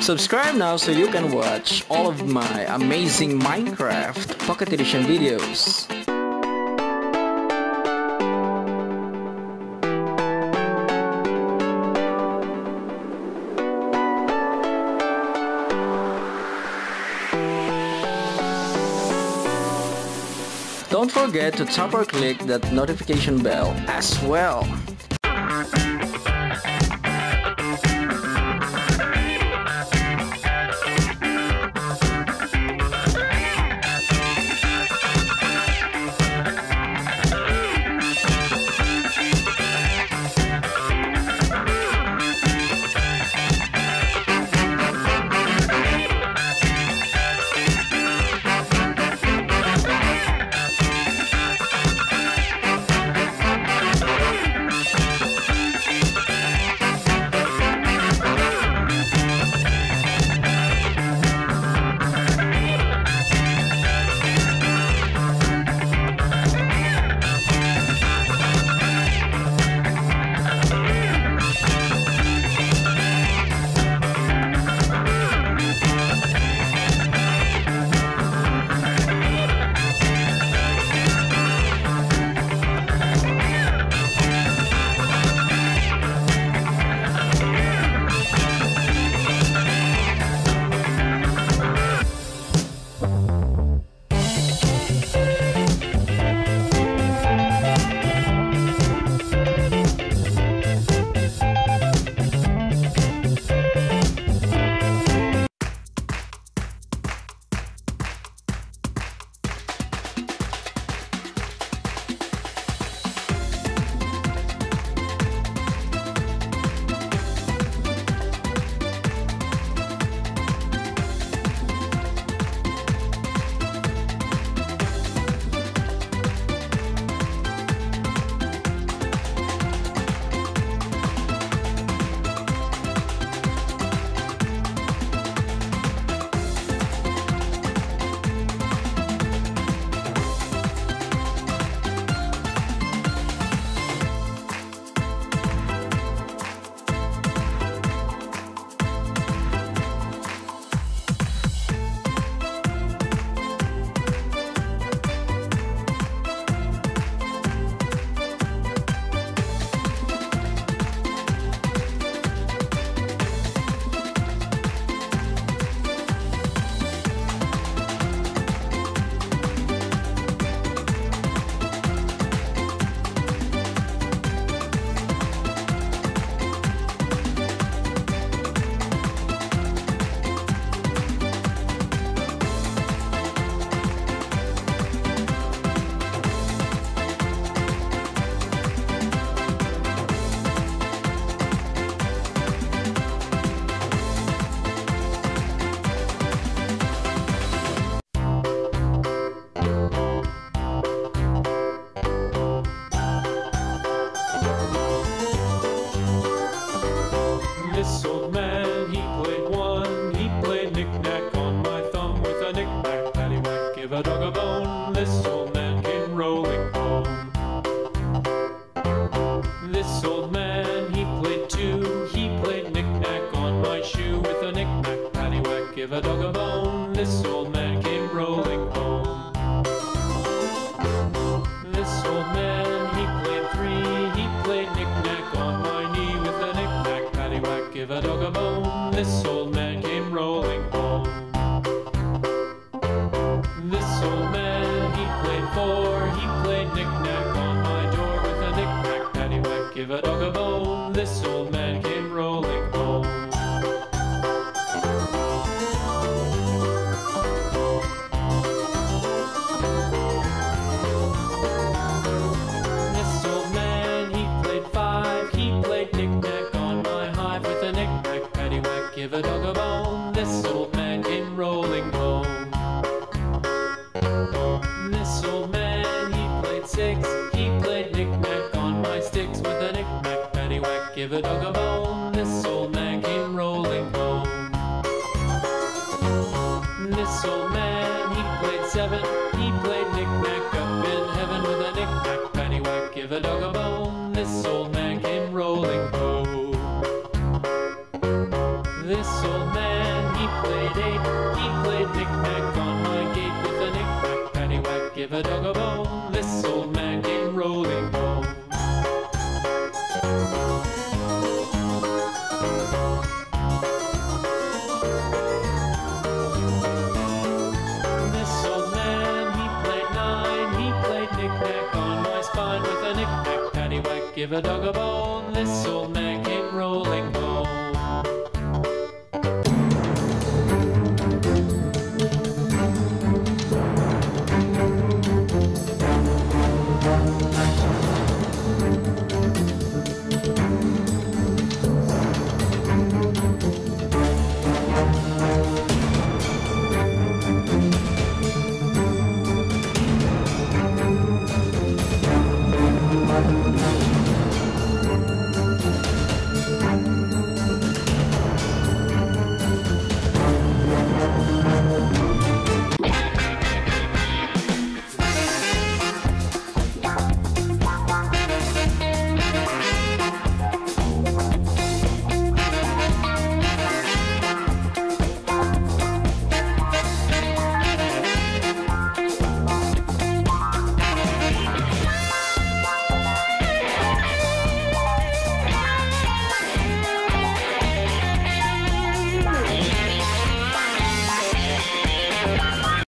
Subscribe now so you can watch all of my amazing Minecraft Pocket Edition videos. Don't forget to tap or click that notification bell as well. This old man, he played one. He played knick-knack on my thumb with a knick-knack, paddywhack, give a dog a bone. This old man came rolling home. This old man, he played two. He played knick-knack on my shoe with a knick-knack, paddywhack, give a dog a bone. This old man came rolling home. This old man, he played three. He played knick-knack on my knee with a knick-knack, paddywhack, give a dog a bone. This old man came rolling home. This old man, he played four. He played knick-knack on my door with a knick-knack, paddywhack, give a dog a bone. This old man came rolling home. This old man, he played five. He played knick-knack on my hive with a knick-knack, paddywhack, give a dog a bone. This old man came rolling home. This old man, he played six. He played knick-knack on my sticks with a knick-knack, paddywhack, give a dog a bone. This old man came rolling home. This old man, he played seven. He played knick-knack up in heaven with a knick-knack, paddywhack, give a dog a bone. This old man came rolling home. This old man, played 8. He played knick-knack on my gate with a knick-knack, paddywhack, give a dog a bone. This old man came rolling home. This old man, he played 9. He played knick-knack on my spine with a knick-knack, paddywhack, give a dog a bone. This old man came rolling home.